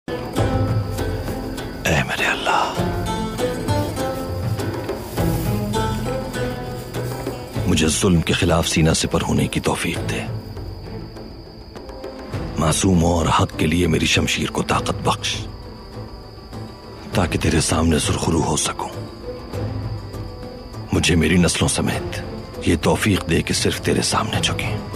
ऐ मेरे अल्लाह, मुझे जुल्म के खिलाफ सीना सिपर होने की तौफीक दे। मासूमों और हक के लिए मेरी शमशीर को ताकत बख्श, ताकि तेरे सामने सुरखरू हो सकूं। मुझे मेरी नस्लों समेत ये तौफीक दे कि सिर्फ तेरे सामने झुकें।